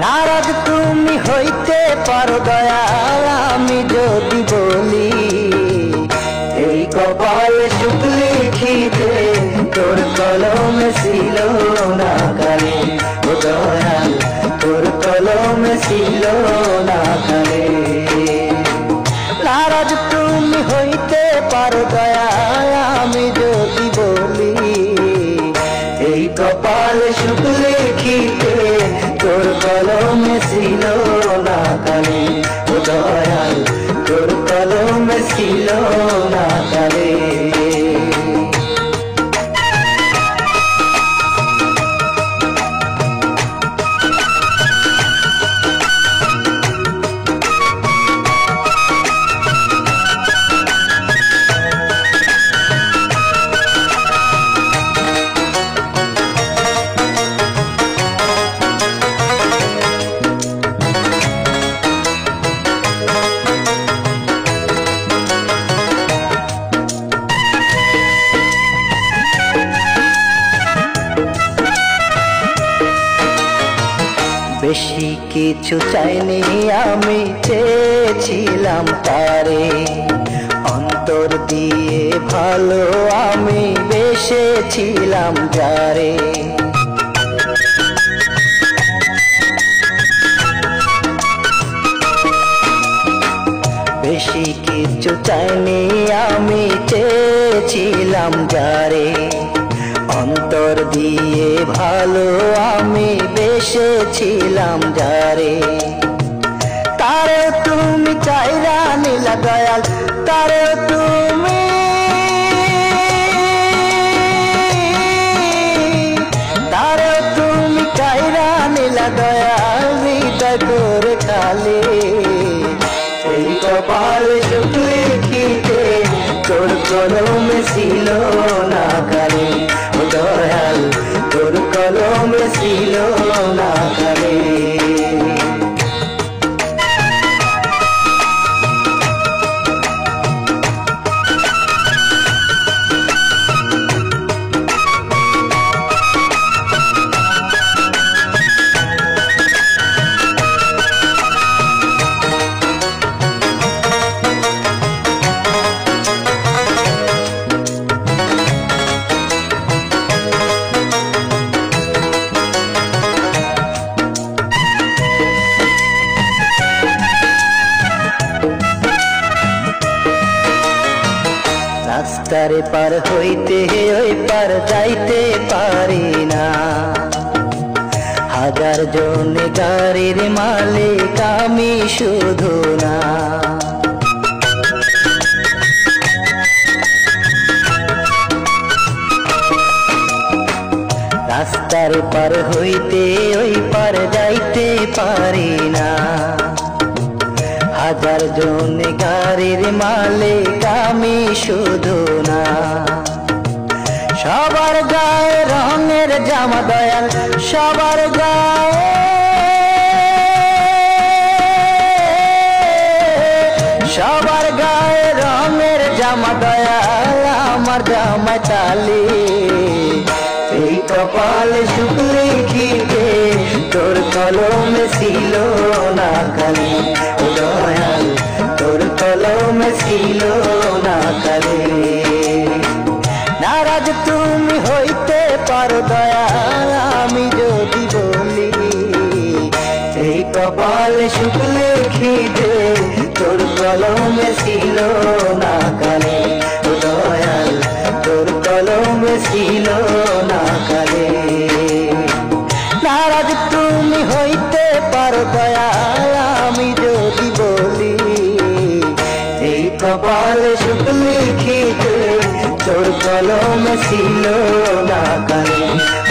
নারাজ তুমি হইতে পারো দয়াল, আমি যদি বলি এই কপালে সুখ লিখিতে তোর কলমে ছিল না কালে। ও দয়াল তোর কলমে ছিল না কালে। নারাজ তুমি হইতে পারো দয়াল, আমি যদি বলি এই কপালে সুখ লিখিতে তোর কলমে ছিল না কালে। ও দয়াল তোর কলমে ছিল না কালে। বেশি কিছু চাইনি আমি, চেয়েছিলাম তারে অন্তর দিয়ে ভালো আমি বেসেছিলাম যারে। বেশি কিছু চাইনি আমি, চেয়েছিলাম যারে অন্তর দিয়ে ভালো আমি বেসেছিলাম যারে। তারে তুমি চাইরা নিলা দয়াল, তারে তুমি চাইরা নিলা দয়াল, হৃদয় করে খালি এই কপালে সুখ লিখিতে তোর কলমে ছিল না কালে। ও দয়াল তোর কলমে ছিল না কালে। রাস্তারে পার হইতে ওই পার যাইতে পারি না, হাজার জন গাড়ির মালিক আমি শুধু না। রাস্তার পার হইতে ওই পার যাইতে পারি না, হাজার জন গাড়ির মালিক আমি শুধু না। সবার গায়ে রঙের জামা দয়াল, সবার গায়ে রঙের জামা দয়াল, আমার জামায় তালি এই কপালে সুখ লিখিতে তোর কলমে ছিল না কালে। ও দয়াল তোর কলমে ছিল না কালে। নারাজ তুমি হইতে পারো দয়াল, আমি যদি বলি এই কপালে সুখ লিখিতে তোর কলমে ছিল না কালে। ও দয়াল তোর কলমে ছিল না কালে। নারাজ তুমি হইতে পারো দয়াল, আমি যদি বলি এই কপালে সুখ লিখিতে তোর কলমে ছিল না কালে।